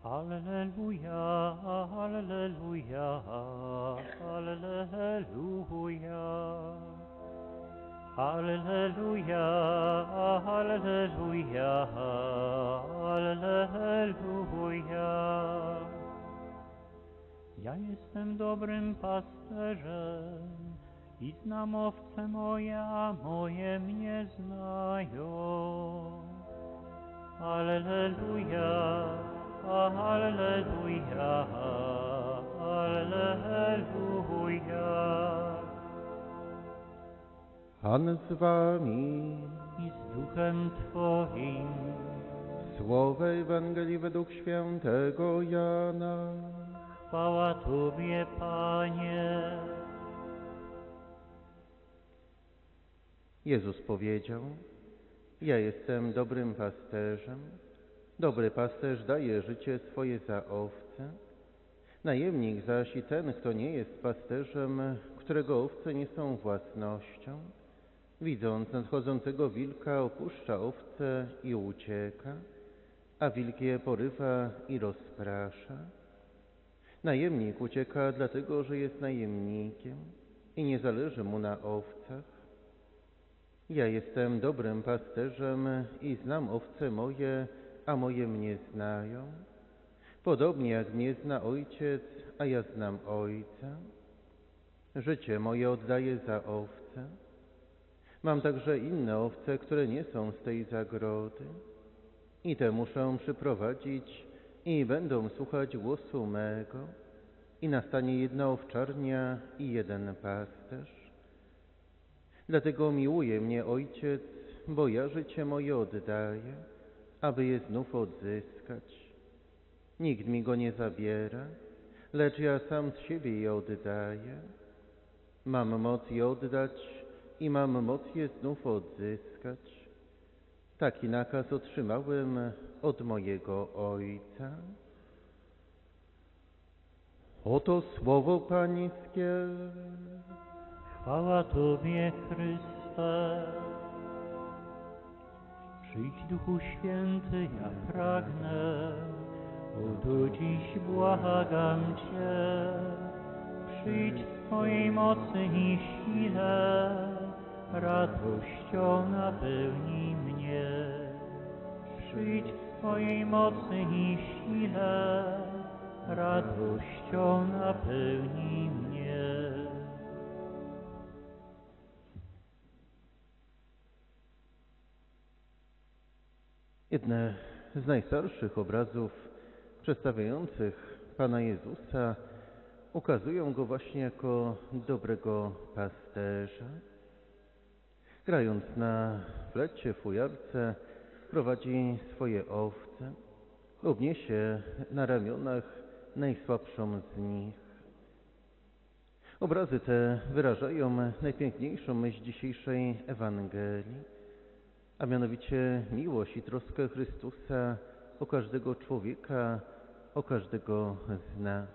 Alleluja, alleluja, alleluja. Alleluja, alleluja, alleluja. Ja jestem dobrym pasterzem i znam owce moje, a moje mnie znają. Alleluja, alleluja, alleluja. Pan z wami. I z duchem Twoim. Słowo Ewangelii według świętego Jana. Chwała Tobie, Panie. Jezus powiedział: Ja jestem dobrym pasterzem. Dobry pasterz daje życie swoje za owce. Najemnik zaś i ten, kto nie jest pasterzem, którego owce nie są własnością, widząc nadchodzącego wilka, opuszcza owce i ucieka, a wilk je porywa i rozprasza. Najemnik ucieka dlatego, że jest najemnikiem i nie zależy mu na owcach. Ja jestem dobrym pasterzem i znam owce moje, a moje mnie znają. Podobnie jak mnie zna Ojciec, a ja znam Ojca. Życie moje oddaję za owce. Mam także inne owce, które nie są z tej zagrody. I te muszę przyprowadzić i będą słuchać głosu mego. I nastanie jedna owczarnia i jeden pasterz. Dlatego miłuje mnie Ojciec, bo ja życie moje oddaję, aby je znów odzyskać. Nikt mi go nie zabiera, lecz ja sam z siebie je oddaję. Mam moc je oddać i mam moc je znów odzyskać. Taki nakaz otrzymałem od mojego Ojca. Oto słowo Pańskie. Chwała Tobie, Chryste. Przyjdź, Duchu Święty, ja pragnę, oto dziś błagam Cię. Przyjdź w Twojej mocy i sile, radością napełnij mnie. Przyjdź w Twojej mocy i sile, radością napełnij mnie. Jedne z najstarszych obrazów przedstawiających Pana Jezusa ukazują Go właśnie jako dobrego pasterza. Grając na flecie, fujarce, prowadzi swoje owce lub niesie na ramionach najsłabszą z nich. Obrazy te wyrażają najpiękniejszą myśl dzisiejszej Ewangelii, a mianowicie miłość i troskę Chrystusa o każdego człowieka, o każdego z nas.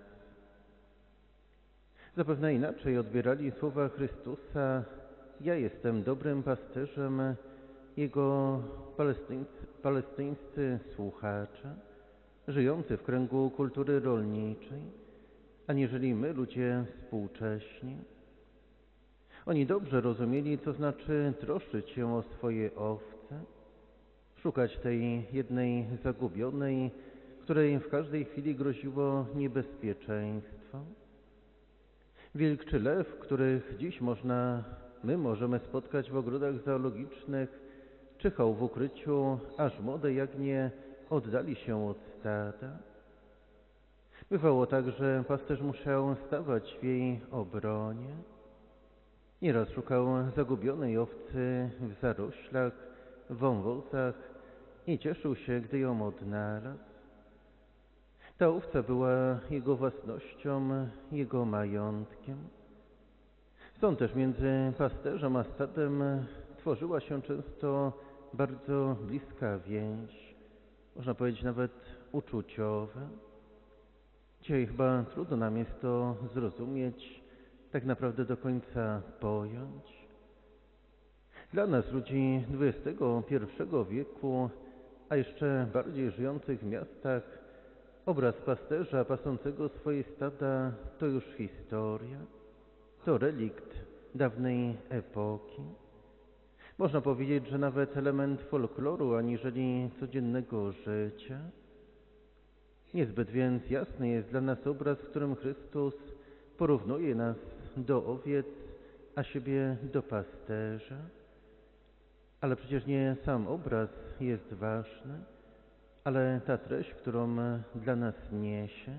Zapewne inaczej odbierali słowa Chrystusa: ja jestem dobrym pasterzem, jego palestyńscy słuchacze, żyjący w kręgu kultury rolniczej, aniżeli my, ludzie współcześni. Oni dobrze rozumieli, co znaczy troszczyć się o swoje owce, szukać tej jednej zagubionej, której w każdej chwili groziło niebezpieczeństwo. Wilk czy lew, których dziś my możemy spotkać w ogrodach zoologicznych, czyhał w ukryciu, aż młode jagnię oddali się od stada. Bywało tak, że pasterz musiał stawać w jej obronie. Nieraz szukał zagubionej owcy w zaroślach, w wąwozach i cieszył się, gdy ją odnalazł. Ta owca była jego własnością, jego majątkiem. Stąd też między pasterzem a stadem tworzyła się często bardzo bliska więź, można powiedzieć nawet uczuciowa. Dzisiaj chyba trudno nam jest to zrozumieć, tak naprawdę do końca pojąć. Dla nas, ludzi XXI wieku, a jeszcze bardziej żyjących w miastach, Obraz pasterza pasącego swoje stada to już historia, to relikt dawnej epoki. Można powiedzieć, że nawet element folkloru aniżeli codziennego życia. Niezbyt więc jasny jest dla nas obraz, w którym Chrystus porównuje nas do owiec, a siebie do pasterza. Ale przecież nie sam obraz jest ważny, ale ta treść, którą dla nas niesie.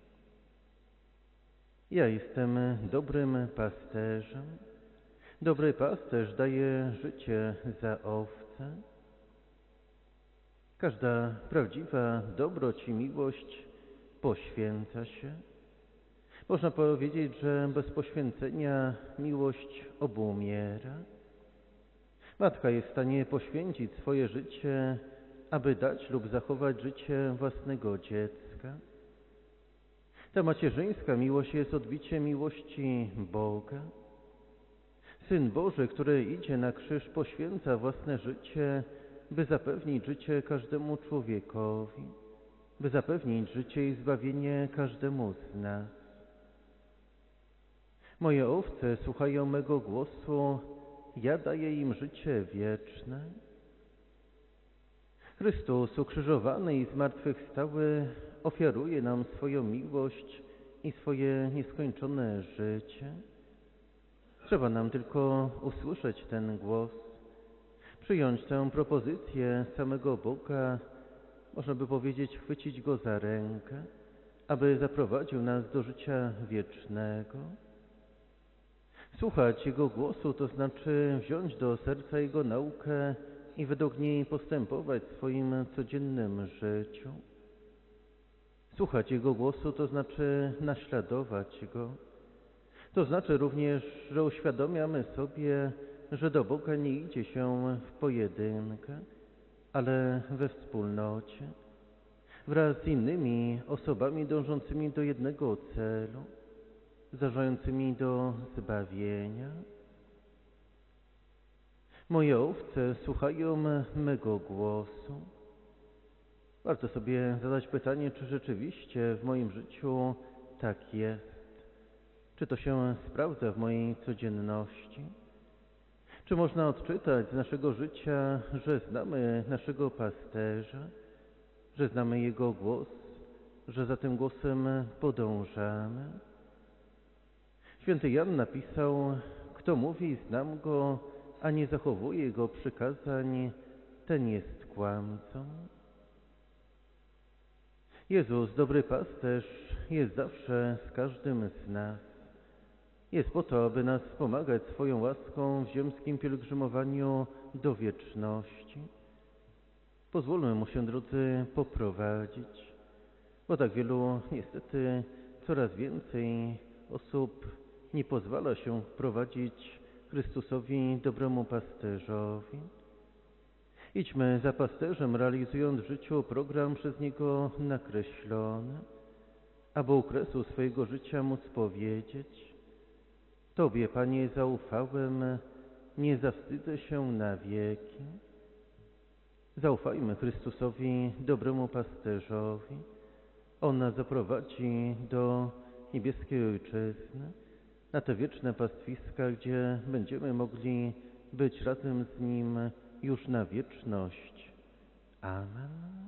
Ja jestem dobrym pasterzem. Dobry pasterz daje życie za owce. Każda prawdziwa dobroć i miłość poświęca się. Można powiedzieć, że bez poświęcenia miłość obumiera. Matka jest w stanie poświęcić swoje życie, aby dać lub zachować życie własnego dziecka. Ta macierzyńska miłość jest odbiciem miłości Boga. Syn Boży, który idzie na krzyż, poświęca własne życie, by zapewnić życie każdemu człowiekowi, by zapewnić życie i zbawienie każdemu z nas. Moje owce słuchają mego głosu, ja daję im życie wieczne. Chrystus ukrzyżowany i zmartwychwstały ofiaruje nam swoją miłość i swoje nieskończone życie. Trzeba nam tylko usłyszeć ten głos, przyjąć tę propozycję samego Boga, można by powiedzieć, chwycić Go za rękę, aby zaprowadził nas do życia wiecznego. Słuchać Jego głosu to znaczy wziąć do serca Jego naukę i według niej postępować w swoim codziennym życiu. Słuchać Jego głosu to znaczy naśladować Go. To znaczy również, że uświadamiamy sobie, że do Boga nie idzie się w pojedynkę, ale we wspólnocie, wraz z innymi osobami dążącymi do jednego celu, zdążającymi do zbawienia. Moje owce słuchają mego głosu. Warto sobie zadać pytanie, czy rzeczywiście w moim życiu tak jest. Czy to się sprawdza w mojej codzienności? Czy można odczytać z naszego życia, że znamy naszego pasterza, że znamy Jego głos, że za tym głosem podążamy? Święty Jan napisał, kto mówi, znam Go, a nie zachowuje Jego przykazań, ten jest kłamcą. Jezus, dobry pasterz, jest zawsze z każdym z nas. Jest po to, aby nas wspomagać swoją łaską w ziemskim pielgrzymowaniu do wieczności. Pozwólmy Mu się, drodzy, poprowadzić, bo tak wielu, niestety, coraz więcej osób nie pozwala się wprowadzić Chrystusowi, dobremu pasterzowi. Idźmy za pasterzem, realizując w życiu program przez Niego nakreślony, aby u kresu swojego życia móc powiedzieć: Tobie, Panie, zaufałem, nie zawstydzę się na wieki. Zaufajmy Chrystusowi, dobremu pasterzowi. On nas zaprowadzi do niebieskiej Ojczyzny, na te wieczne pastwiska, gdzie będziemy mogli być razem z Nim już na wieczność. Amen.